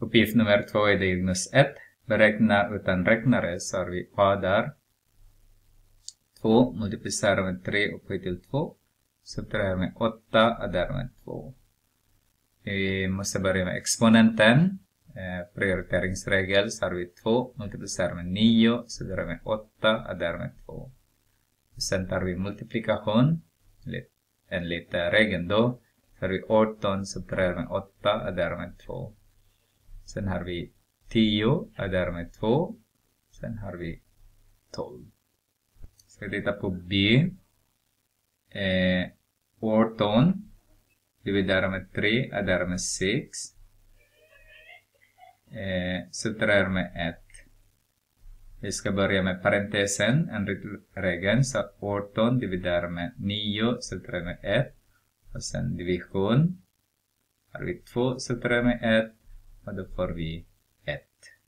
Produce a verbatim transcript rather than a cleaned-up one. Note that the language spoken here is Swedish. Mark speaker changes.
Speaker 1: Uppgift nummer två är diagnos ett. Beräkna utan räknare, så har vi a där. två multiplicerar med tre upphöjt till två. Subtraherar med åtta, adderar med två. Vi måste börja med exponenten. Eh, prioriteringsregel, så har vi två multiplicerar med nio, subtraherar med åtta, adderar med två. Sen tar vi multiplikation. Enligt regeln då. Så har vi arton, subtraherar med åtta, adderar med två. Sen har vi tio, adderar med två. Sen har vi tolv. Så vi tittar på B. Eh, arton. Dividerar med tre, adderar med sex. Eh, subtraherar med ett. Vi ska börja med parentesen, enligt regeln. Så arton dividerar med nio, subtraherar med ett. Och sen division. Har vi två, subtraherar med ett. Och då får vi ett.